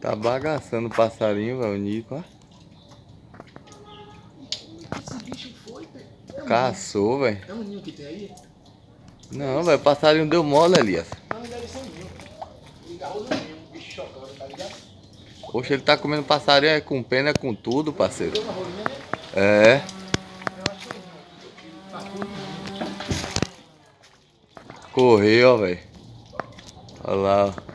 Tá bagaçando o passarinho, velho, o Nico, ó. Esse bicho foi, velho. Caçou, velho. É um ninho que tem aí? Não, velho, o passarinho deu mole, Elias. Não, deve ser um ninho. Ele agarrou no ninho, um bicho chocando, tá ligado? Poxa, ele tá comendo passarinho é com pena, é com tudo, parceiro. Deu uma rolinha, né? É. Eu acho que é um ninho. Tá tudo ninho. Correu, ó, velho. Olha lá, ó.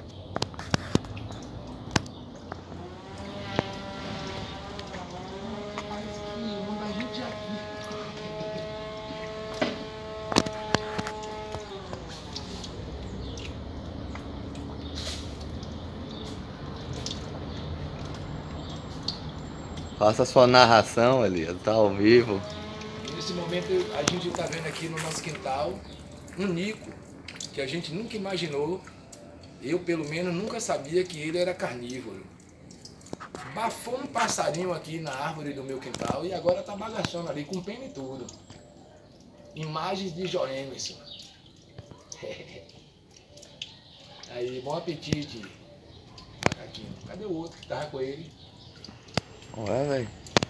Faça sua narração, Elias, tá ao vivo. Nesse momento a gente está vendo aqui no nosso quintal um Nico que a gente nunca imaginou. Eu pelo menos nunca sabia que ele era carnívoro. Bafou um passarinho aqui na árvore do meu quintal e agora tá bagaçando ali com pena e tudo. Imagens de Joemerson. Aí, bom apetite, macaquinho. Cadê o outro que tava com ele? Ué, velho.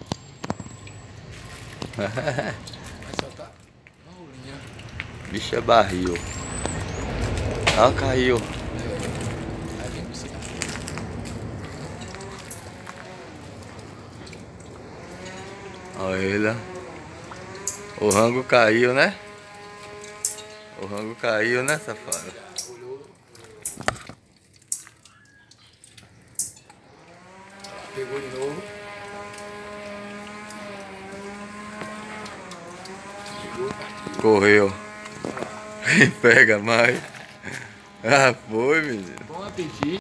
Vai soltar uma rolinha. Bicho é barril. Ó, caiu. Aí vem buscar. Olha ele, ó. O rango caiu, né? O rango caiu, né, safado? Olhou. Pegou de novo. Pegou, partiu. Correu. Quem pega mais? Ah, foi, menino. Bom apetite.